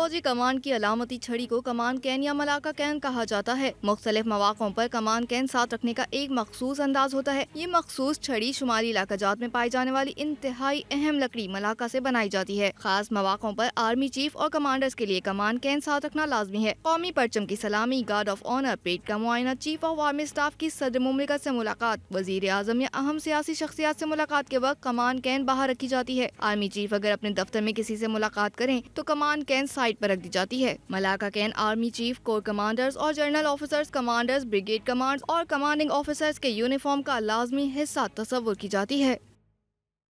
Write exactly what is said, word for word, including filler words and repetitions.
फौजी कमान की अलामती छड़ी को कमान कैन या मलाका कैन कहा जाता है। मुख्तलिफ मौक़ों पर कमान कैन साथ रखने का एक मखसूस अंदाज होता है। ये मखसूस छड़ी शुमाली इलाकाजात में पाई जाने वाली इंतहाई अहम लकड़ी मलाका से बनाई जाती है। खास मौक़ों पर आर्मी चीफ और कमांडर्स के लिए कमान कैन साथ रखना लाजमी है। कौमी परचम की सलामी, गार्ड ऑफ ऑनर, पेट का मुआयना, चीफ ऑफ आर्मी स्टाफ की सदर मुमलिकत से मुलाकात, वजीर आजम या अहम सियासी शख्सियात से मुलाकात के वक्त कमान कैन बाहर रखी जाती है। आर्मी चीफ अगर अपने दफ्तर में किसी से मुलाकात करें तो कमान कैन साइड पर रख दी जाती है। Malacca cane army chief, corps commanders और general officers, commanders, brigade commands और कमांडिंग ऑफिसर्स के यूनिफॉर्म का लाजमी हिस्सा तस्वुर की जाती है।